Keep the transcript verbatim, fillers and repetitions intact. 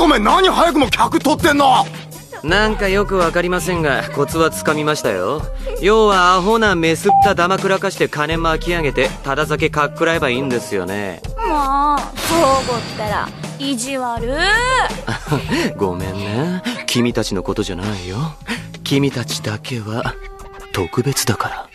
かお前何早くも客取ってんの。 なんかよくわかりませんがコツはつかみましたよ。要はアホなメスったダマくらかして金巻き上げてただ酒かっくらえばいいんですよね。 もうそうごったら意地悪ごめんね、君たちのことじゃないよ。君たちだけは特別だから。